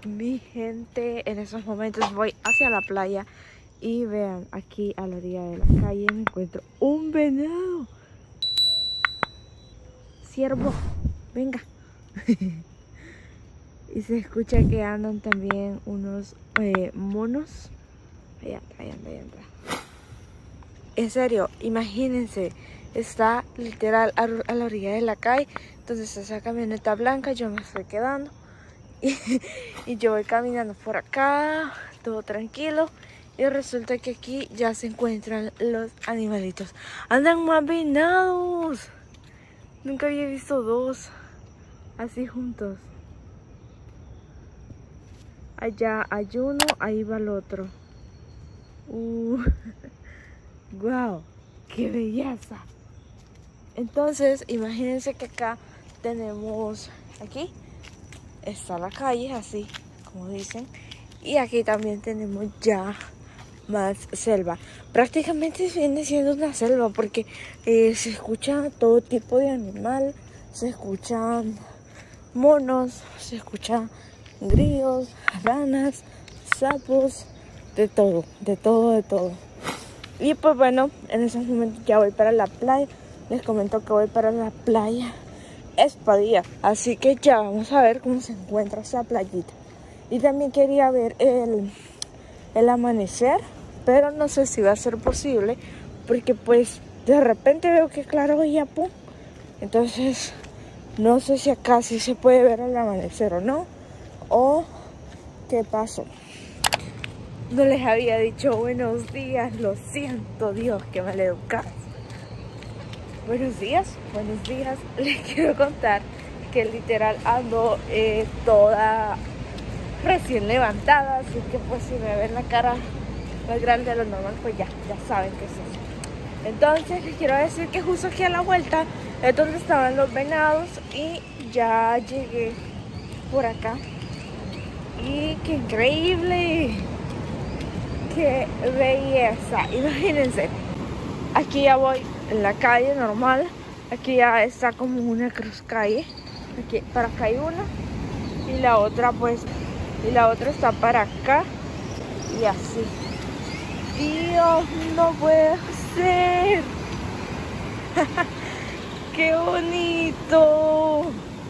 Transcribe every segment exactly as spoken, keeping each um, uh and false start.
Mi gente, en esos momentos voy hacia la playa y vean, aquí a la orilla de la calle me encuentro un venado. Ciervo, venga. Y se escucha que andan también unos eh, monos. Allá anda, allá anda, allá anda. En serio, imagínense, está literal a, a la orilla de la calle. Entonces esa camioneta blanca, yo me estoy quedando. Y, y yo voy caminando por acá, todo tranquilo. Y resulta que aquí ya se encuentran los animalitos. ¡Andan más venados! Nunca había visto dos así juntos. Allá hay uno, ahí va el otro. Uh, ¡Wow! ¡Qué belleza! Entonces, imagínense que acá tenemos, aquí está la calle, así como dicen. Y aquí también tenemos ya más selva. Prácticamente viene siendo una selva porque eh, se escucha todo tipo de animal. Se escuchan monos, se escuchan grillos, ranas, sapos, de todo, de todo, de todo. Y pues bueno, en esos momentos ya voy para la playa. Les comento que voy para la playa Espadilla. Así que ya vamos a ver cómo se encuentra esa playita. Y también quería ver el, el amanecer, pero no sé si va a ser posible, porque pues de repente veo que claro ya pum. Entonces no sé si acá sí se puede ver el amanecer o no, o qué pasó. No les había dicho buenos días, lo siento Dios, que mal educado. Buenos días, buenos días. Les quiero contar que literal ando eh, toda recién levantada, así que pues si me ven la cara más grande de lo normal, pues ya, ya saben que es eso. Entonces les quiero decir que justo aquí a la vuelta es donde estaban los venados y ya llegué por acá. Y qué increíble, qué belleza. Imagínense, aquí ya voy en la calle normal, aquí ya está como una cruz calle, aquí para acá hay una y la otra pues, y la otra está para acá y así. Dios, no puede ser. ¡Qué bonito!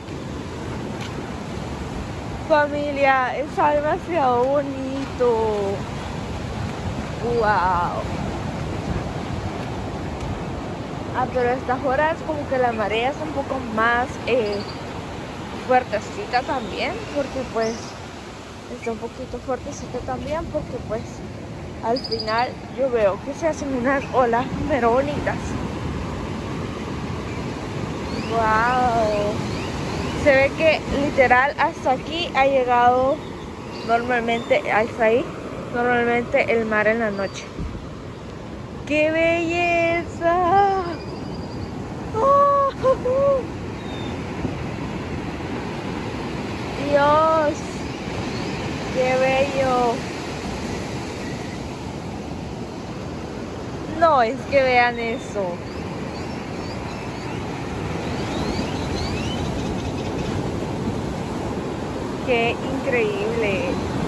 Familia, está demasiado bonito. ¡Wow! Ah, pero a estas horas como que la marea es un poco más eh, fuertecita también, porque pues está un poquito fuertecita también, porque pues al final yo veo que se hacen unas olas pero bonitas. Wow, se ve que literal hasta aquí ha llegado normalmente, hasta ahí, normalmente el mar en la noche. ¡Qué belleza! ¡Oh! Dios, qué bello. No, es que vean eso. Qué increíble.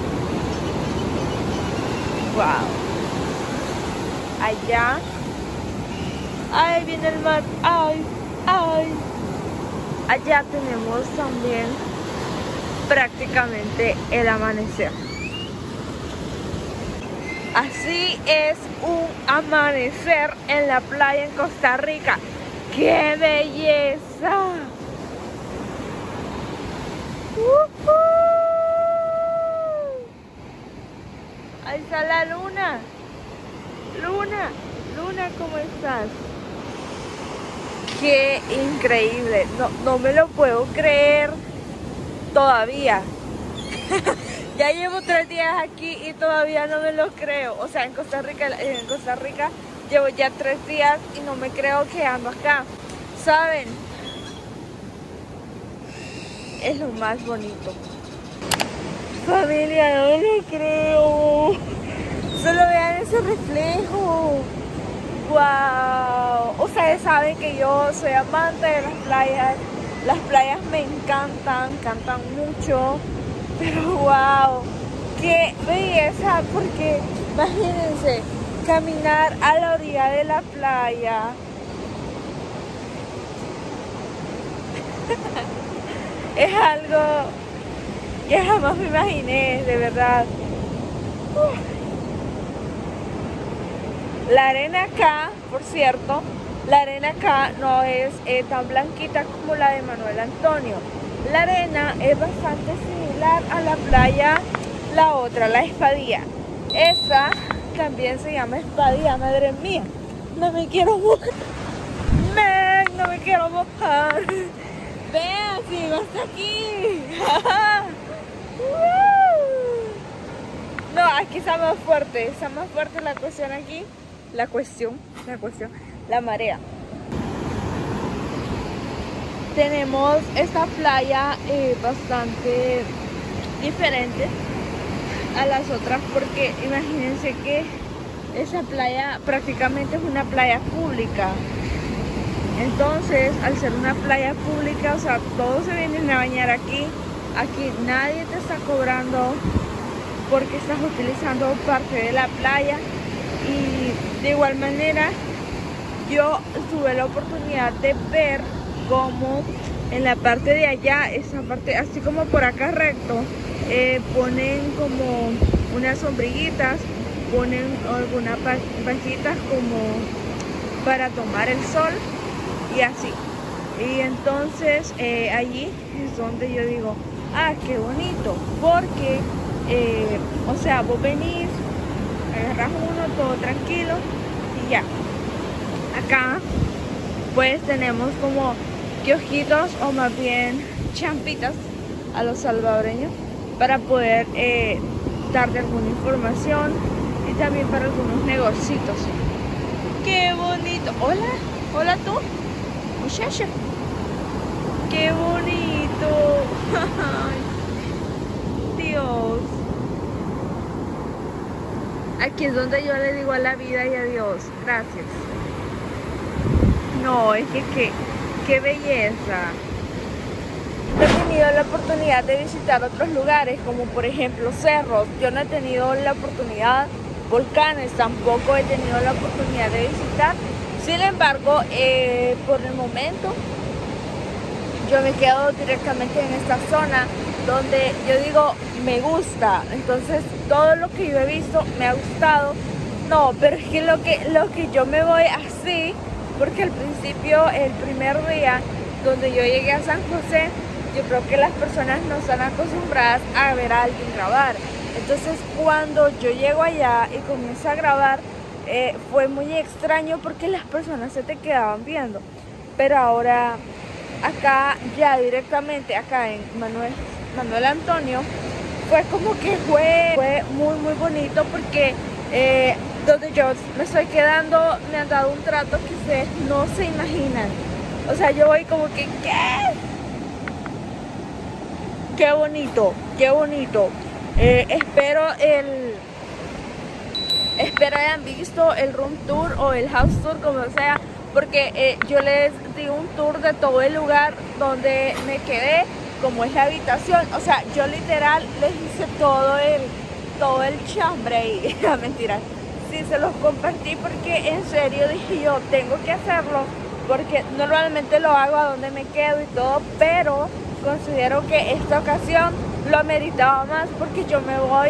Wow. Allá. Ay, viene el mar. Ay, ay. Allá tenemos también prácticamente el amanecer. Así es un amanecer en la playa en Costa Rica. ¡Qué belleza! ¡Uh-huh! Ahí está la luna. Luna, Luna, ¿cómo estás? ¡Qué increíble! No, no me lo puedo creer todavía. Ya llevo tres días aquí y todavía no me lo creo. O sea, en Costa Rica, en Costa Rica llevo ya tres días y no me creo que ando acá. ¿Saben? Es lo más bonito. Familia, no me lo creo. Solo vean ese reflejo. Wow. Ustedes saben que yo soy amante de las playas. Las playas me encantan, encantan mucho. Pero wow, qué belleza, porque imagínense caminar a la orilla de la playa. Es algo que jamás me imaginé, de verdad. Uf. La arena acá, por cierto, la arena acá no es eh, tan blanquita como la de Manuel Antonio. La arena es bastante similar a la playa, la otra, la Espadilla. Esa también se llama Espadilla, madre mía. No me quiero mojar. Men, no me quiero mojar. Vean, si hasta aquí. No, aquí está más fuerte, está más fuerte la cuestión aquí. La cuestión, la cuestión, la marea. Tenemos esta playa eh, bastante diferente a las otras porque imagínense que esa playa prácticamente es una playa pública. Entonces, al ser una playa pública, o sea, todos se vienen a bañar aquí. Aquí nadie te está cobrando porque estás utilizando parte de la playa. Y de igual manera, yo tuve la oportunidad de ver cómo en la parte de allá, esa parte, así como por acá recto, eh, ponen como unas sombrillitas, ponen algunas vallitas como para tomar el sol y así. Y entonces eh, allí es donde yo digo, ah, qué bonito, porque, eh, o sea, vos venís, agarras uno todo tranquilo y ya. Acá pues tenemos como kiosquitos o más bien champitas a los salvadoreños para poder eh, darle alguna información y también para algunos negocios. ¡Qué bonito! Hola, hola tú, muchacha. ¡Qué bonito! Dios. Aquí es donde yo le digo a la vida y a Dios, gracias. No, es que qué, qué belleza. He tenido la oportunidad de visitar otros lugares, como por ejemplo cerros. Yo no he tenido la oportunidad, volcanes tampoco he tenido la oportunidad de visitar. Sin embargo, eh, por el momento, yo me quedo directamente en esta zona donde yo digo, me gusta. Entonces, todo lo que yo he visto me ha gustado. No, pero es que lo que, lo que yo me voy así, porque al principio, el primer día donde yo llegué a San José, yo creo que las personas no están acostumbradas a ver a alguien grabar. Entonces, cuando yo llego allá y comienzo a grabar, eh, fue muy extraño porque las personas se te quedaban viendo. Pero ahora, acá ya directamente, acá en Manuel, Manuel Antonio, fue como que fue, fue muy, muy bonito porque eh, donde yo me estoy quedando me han dado un trato que ustedes no se imaginan. O sea, yo voy como que, ¿qué? Qué bonito, qué bonito. Eh, espero el espero hayan visto el room tour o el house tour, como sea, porque eh, yo les di un tour de todo el lugar donde me quedé, como es la habitación. O sea, yo literal les hice todo el todo el chambre y la mentira. Sí, se los compartí porque en serio dije yo, tengo que hacerlo, porque normalmente lo hago a donde me quedo y todo, pero considero que esta ocasión lo ameritaba más porque yo me voy,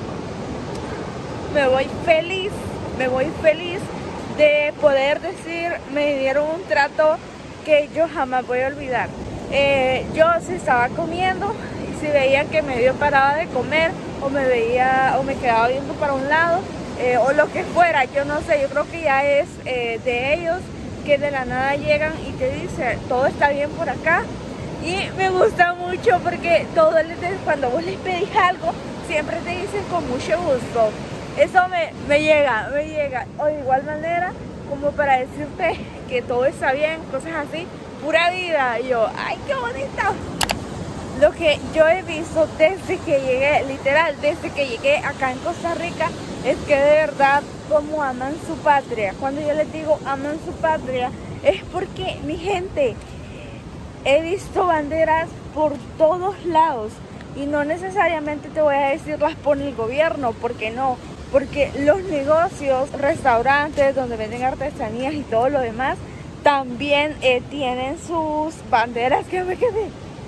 me voy feliz, me voy feliz de poder decir, me dieron un trato que yo jamás voy a olvidar. Eh, yo si estaba comiendo y si veía que medio paraba de comer o me veía o me quedaba viendo para un lado eh, o lo que fuera, yo no sé, yo creo que ya es eh, de ellos que de la nada llegan y te dicen, todo está bien por acá. Y me gusta mucho porque todo les, cuando vos les pedís algo, siempre te dicen con mucho gusto. Eso me, me llega, me llega. O de igual manera, como para decirte que todo está bien, cosas así, pura vida. Y yo, ¡ay, qué bonito! Lo que yo he visto desde que llegué, literal, desde que llegué acá en Costa Rica, es que de verdad, como aman su patria. Cuando yo les digo aman su patria, es porque, mi gente, he visto banderas por todos lados, Y no necesariamente te voy a decir las pone el gobierno, porque no, porque los negocios, restaurantes donde venden artesanías y todo lo demás, también eh, tienen sus banderas. Que me quedé.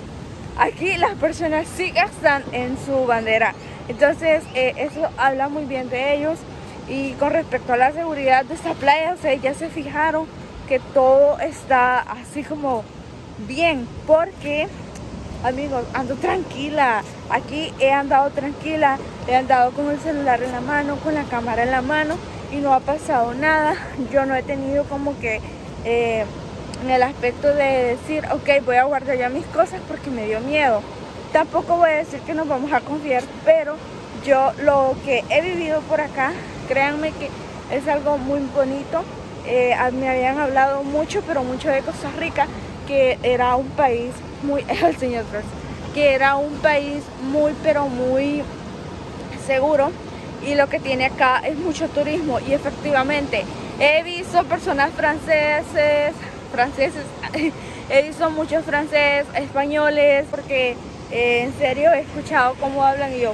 Aquí las personas sí gastan en su bandera. Entonces eh, eso habla muy bien de ellos. Y con respecto a la seguridad de esta playa, o sea, ya se fijaron que todo está así como bien, porque amigos, ando tranquila. Aquí he andado tranquila, he andado con el celular en la mano, con la cámara en la mano, y no ha pasado nada. Yo no he tenido como que eh, en el aspecto de decir, ok, voy a guardar ya mis cosas porque me dio miedo. Tampoco voy a decir que nos vamos a confiar, pero yo lo que he vivido por acá, créanme que es algo muy bonito. Eh, me habían hablado mucho, pero mucho de Costa Rica, que era un país muy, el señor Francis, que era un país muy, pero muy seguro, y lo que tiene acá es mucho turismo. Y efectivamente he visto personas franceses, franceses, he visto muchos franceses, españoles, porque eh, en serio he escuchado cómo hablan. Y yo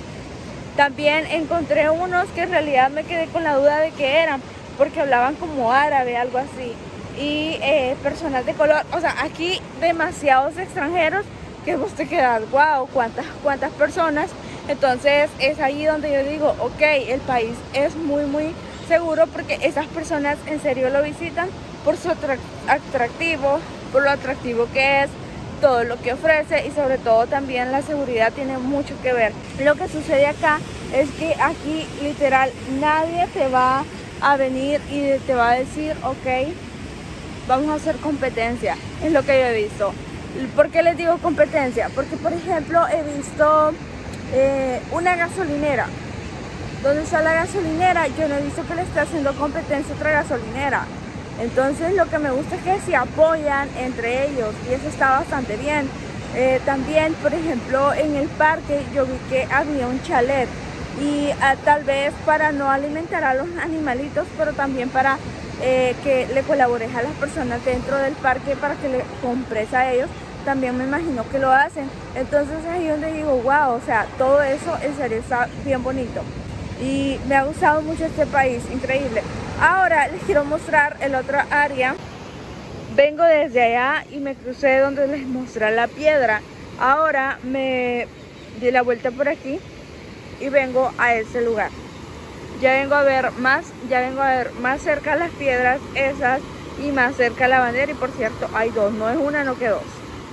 también encontré unos que en realidad me quedé con la duda de qué eran, porque hablaban como árabe, algo así. Y eh, personas de color, o sea, aquí demasiados extranjeros que vos te quedas, wow, cuántas, cuántas personas. Entonces es ahí donde yo digo, ok, el país es muy, muy seguro, porque esas personas en serio lo visitan por su atractivo, por lo atractivo que es, todo lo que ofrece, y sobre todo también la seguridad tiene mucho que ver. Lo que sucede acá es que aquí literal nadie te va a venir y te va a decir, ok, vamos a hacer competencia. Es lo que yo he visto. ¿Por qué les digo competencia? Porque, por ejemplo, he visto eh, una gasolinera. ¿Dónde está la gasolinera? Yo no he visto que le esté haciendo competencia a otra gasolinera. Entonces lo que me gusta es que se apoyan entre ellos, y eso está bastante bien. Eh, también, por ejemplo, en el parque yo vi que había un chalet, y uh, tal vez para no alimentar a los animalitos, pero también para eh, que le colabores a las personas dentro del parque para que le compres a ellos, también me imagino que lo hacen. Entonces es ahí donde digo, wow, o sea, todo eso en serio está bien bonito. Y me ha gustado mucho este país, increíble. Ahora les quiero mostrar el otro área. Vengo desde allá y me crucé donde les mostré la piedra. Ahora me di la vuelta por aquí y vengo a ese lugar. Ya vengo a ver más, ya vengo a ver más cerca las piedras esas y más cerca la bandera. Y por cierto, hay dos, no es una, no que dos.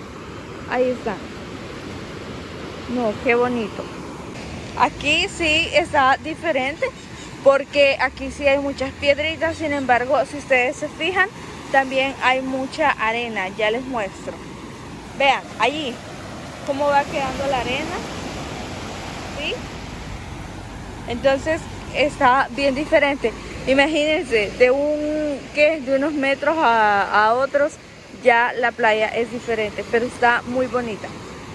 Ahí están. No, qué bonito. Aquí sí está diferente, porque aquí sí hay muchas piedritas. Sin embargo, si ustedes se fijan, también hay mucha arena. Ya les muestro. Vean, allí cómo va quedando la arena, ¿sí? Entonces está bien diferente. Imagínense, de un que de unos metros a, a otros, ya la playa es diferente, pero está muy bonita.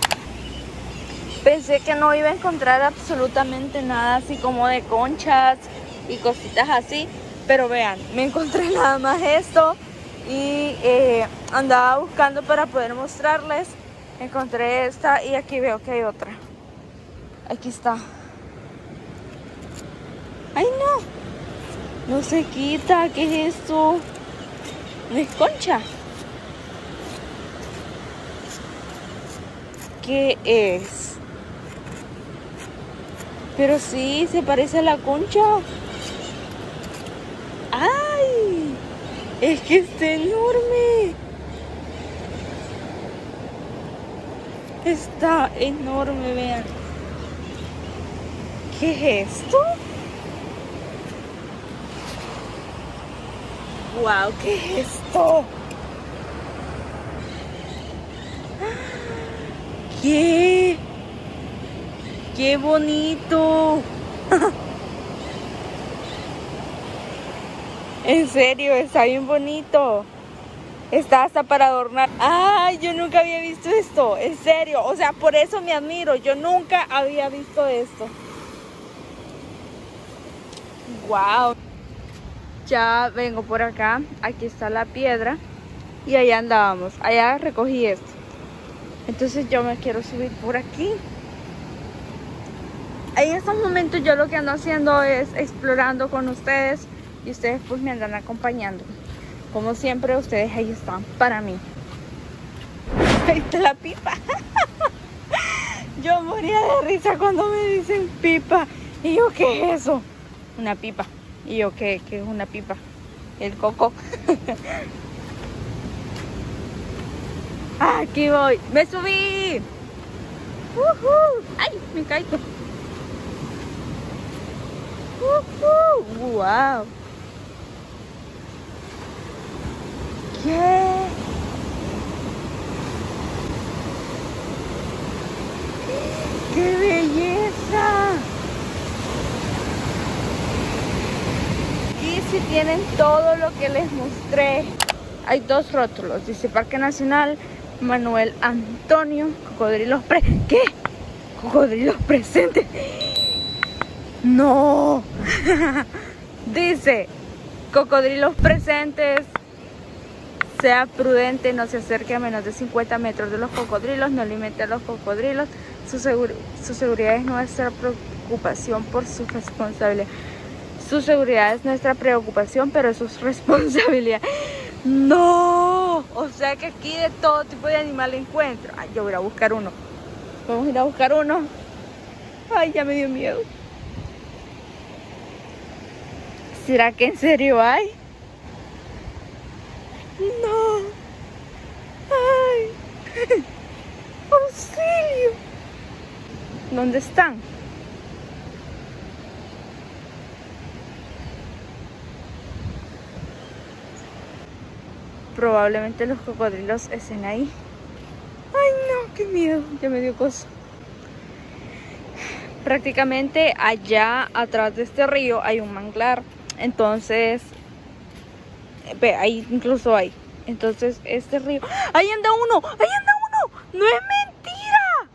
Pensé que no iba a encontrar absolutamente nada así como de conchas y cositas así, pero vean, me encontré nada más esto, y eh, andaba buscando para poder mostrarles. Encontré esta, y aquí veo que hay otra. Aquí está. ¡Ay, no! No se quita. ¿Qué es esto? ¿No es concha? ¿Qué es? Pero sí, se parece a la concha. ¡Ay! Es que está enorme. Está enorme, vean. ¿Qué es esto? ¡Wow! ¿Qué es esto? ¿Qué? ¡Qué bonito! En serio, está bien bonito. Está hasta para adornar. ¡Ay! Yo nunca había visto esto. En serio. O sea, por eso me admiro. Yo nunca había visto esto. ¡Wow! Ya vengo por acá. Aquí está la piedra. Y allá andábamos. Allá recogí esto. Entonces yo me quiero subir por aquí. En estos momentos yo lo que ando haciendo es explorando con ustedes y ustedes pues me andan acompañando. Como siempre, ustedes ahí están para mí. Ahí está la pipa. Yo moría de risa cuando me dicen pipa. Y yo, ¿qué es eso? Una pipa. Y yo, ¿qué, qué es una pipa? El coco. Aquí voy. ¡Me subí! Uh-huh. ¡Ay! Me caigo. Uh-huh. ¡Wow! ¿Qué? ¡Qué belleza! Aquí sí tienen todo lo que les mostré. Hay dos rótulos. Dice Parque Nacional Manuel Antonio. Cocodrilos pre... ¿Qué? Cocodrilos presentes. ¡No! Dice cocodrilos presentes. Sea prudente, no se acerque a menos de cincuenta metros de los cocodrilos, no alimente a los cocodrilos. Su, seguro, su seguridad es nuestra preocupación por su responsabilidad. Su seguridad es nuestra preocupación, pero es su responsabilidad. ¡No! O sea que aquí de todo tipo de animal encuentro. Ay, yo voy a buscar uno. Vamos a ir a buscar uno. Ay, ya me dio miedo. ¿Será que en serio hay? No. Ay. Auxilio. ¿Dónde están? Probablemente los cocodrilos estén ahí. Ay, no, qué miedo. Ya me dio cosa. Prácticamente allá atrás de este río hay un manglar. Entonces, ve, ahí incluso hay. Entonces, este río... ¡Ahí anda uno! ¡Ahí anda uno! ¡No es mentira!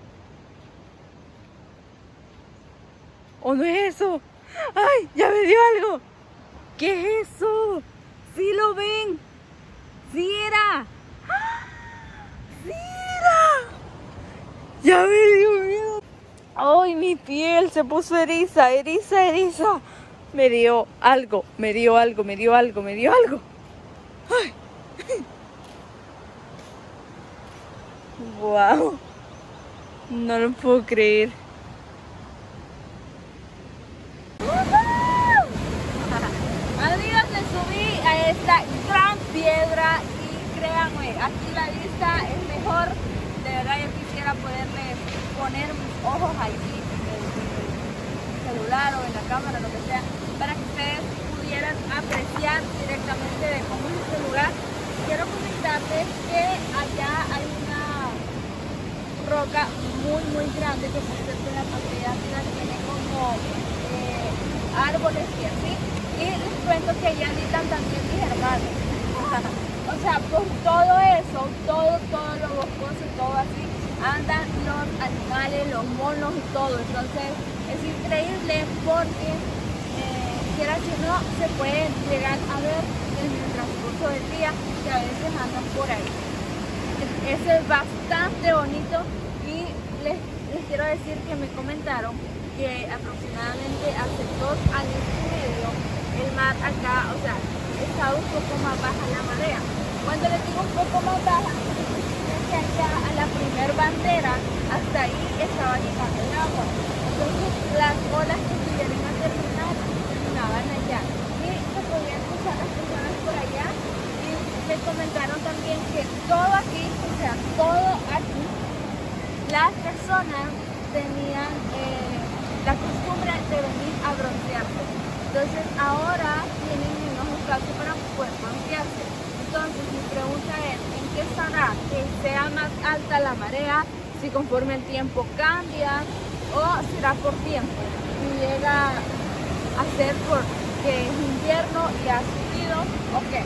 ¿O no es eso? ¡Ay! ¡Ya me dio algo! ¿Qué es eso? ¡Sí lo ven! ¡Sí era! ¡Sí era! ¡Ya me dio miedo! ¡Ay, mi piel se puso eriza, eriza, eriza! Me dio algo, me dio algo, me dio algo, me dio algo. ¡Ay! ¡Wow! No lo puedo creer. Amigos, me subí a esta gran piedra y créanme, aquí la vista es mejor. De verdad yo quisiera poderles poner mis ojos allí en el celular o en la cámara, lo que sea, para que ustedes pudieran apreciar directamente de cómo es este lugar. Quiero comentarles que allá hay una roca muy muy grande que por cierto en la parte de arriba tiene como eh, árboles y así. Y les cuento que allá habitan también mis hermanos. O sea, por todo eso, todo, todo lo boscoso y todo así, andan los animales, los monos y todo. Entonces es increíble porque eh, quiera que no, se pueden llegar a ver en el transcurso del día que a veces andan por ahí. Eso es bastante bonito y les, les quiero decir que me comentaron que aproximadamente hace dos años y medio el mar acá, o sea, estaba un poco más baja la marea. Cuando les digo un poco más baja, es que allá a la primer bandera, hasta ahí estaba llegando el agua. Entonces las olas que estuvieron a terminar, terminaban allá. Y se podían cruzar las personas por allá. Y me comentaron también que todo aquí, o sea, todo aquí, las personas tenían eh, la costumbre de venir a broncearse. Entonces ahora tienen menos espacio para poder broncearse. Entonces mi pregunta es, ¿en qué estará? ¿Que sea más alta la marea? ¿Si conforme el tiempo cambia? ¿O será por tiempo? ¿Si llega a ser porque es invierno y ha subido? ¿O qué?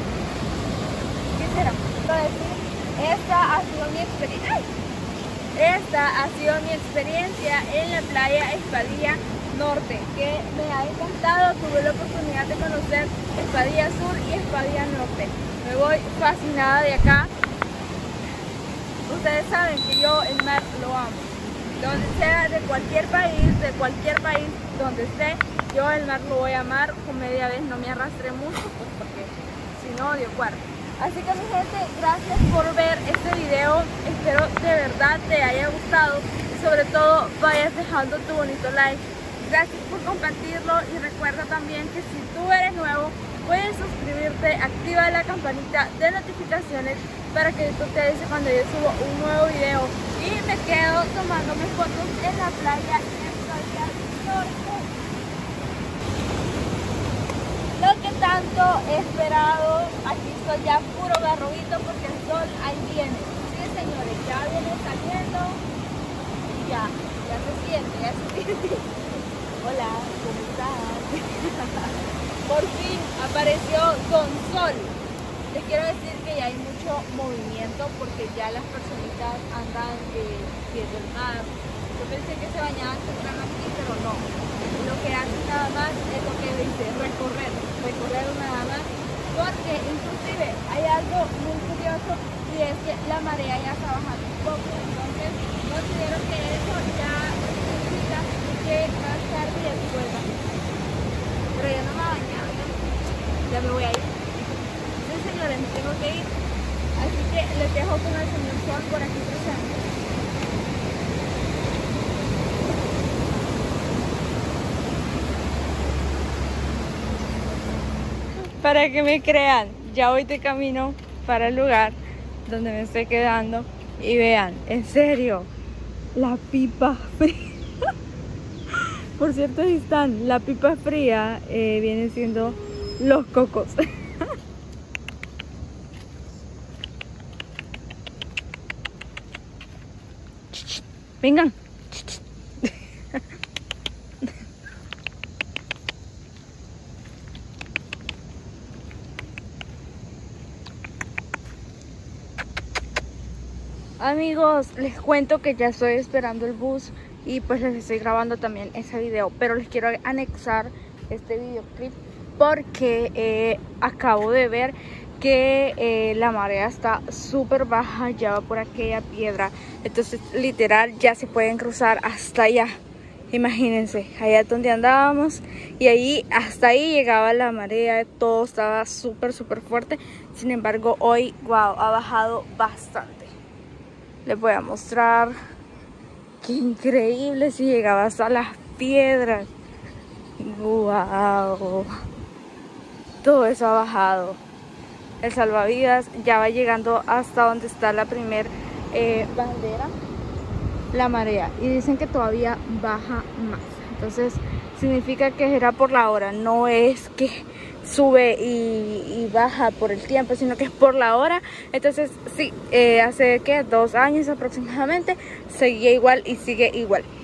¿Qué será? Quiero decir, esta ha sido mi experiencia. Esta ha sido mi experiencia en la playa Espadilla Norte, que me ha encantado. Tuve la oportunidad de conocer Espadilla Sur y Espadilla Norte. Me voy fascinada de acá. Ustedes saben que yo el mar lo amo. donde sea, de cualquier país, de cualquier país donde esté, yo el mar lo voy a amar. Con media vez no me arrastré mucho, pues porque si no odio cuarto. Así que mi gente, gracias por ver este video, espero de verdad te haya gustado y sobre todo vayas dejando tu bonito like. Gracias por compartirlo y recuerda también que si tú eres nuevo puedes suscribirte, activa la campanita de notificaciones para que YouTube te avise cuando yo subo un nuevo video. Y me quedo tomándome fotos en la playa y estoy ya norte. Lo que tanto he esperado, aquí estoy ya puro garrobito porque el sol ahí viene. Sí, señores, ya viene saliendo y ya, ya se siente, ya se siente. Hola, ¿cómo estás? Por fin apareció Don Sol. Les quiero decir que ya hay mucho movimiento porque ya las personitas andan eh, viendo el mar. Yo pensé que se bañaban temprano aquí, pero no. Lo que hacen nada más es lo que dice, recorrer, recorrer nada más. Porque inclusive hay algo muy curioso y es que la marea ya está bajando un poco. Entonces considero que eso ya significa que más tarde ya se vuelva. Pero yo no me he bañado, ya, ya me voy a ir. Sí, señores, me tengo que ir. Así que les dejo con el señor Sol por aquí presente. Para que me crean, ya voy de camino para el lugar donde me estoy quedando. Y vean, en serio, la pipa fría. Por cierto, ahí están. La pipa fría eh, viene siendo los cocos. Vengan. Amigos, les cuento que ya estoy esperando el bus y pues les estoy grabando también ese video, pero les quiero anexar este videoclip porque eh, acabo de ver que eh, la marea está súper baja, ya va por aquella piedra, entonces literal ya se pueden cruzar hasta allá. Imagínense, allá donde andábamos y ahí hasta ahí llegaba la marea, todo estaba súper súper fuerte. Sin embargo hoy, wow, ha bajado bastante. Les voy a mostrar qué increíble, si llegaba hasta las piedras. Wow, todo eso ha bajado. El salvavidas ya va llegando hasta donde está la primer eh, bandera, la marea, y dicen que todavía baja más. Entonces significa que era por la hora, no es que sube y, y baja por el tiempo, sino que es por la hora. Entonces sí, eh, hace que dos años aproximadamente seguía igual y sigue igual.